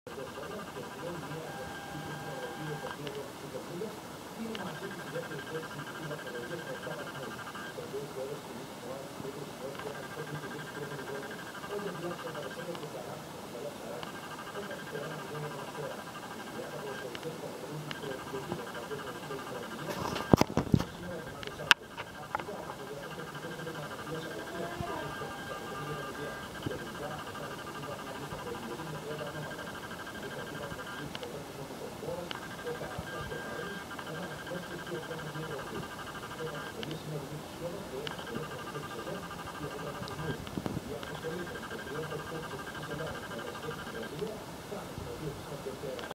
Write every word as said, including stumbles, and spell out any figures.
dos horas, que tiene μια αγωνιστική τίτλο δύο το δύο του Superliga, είναι μαζί του στη δεύτερη θέση η Barcelona.